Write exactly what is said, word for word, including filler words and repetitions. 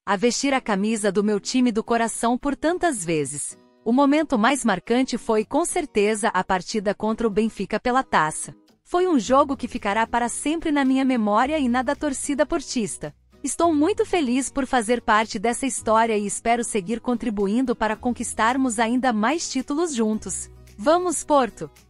a vestir a camisa do meu time do coração por tantas vezes. O momento mais marcante foi, com certeza, a partida contra o Benfica pela taça. Foi um jogo que ficará para sempre na minha memória e na da torcida portista. Estou muito feliz por fazer parte dessa história e espero seguir contribuindo para conquistarmos ainda mais títulos juntos. Vamos, Porto!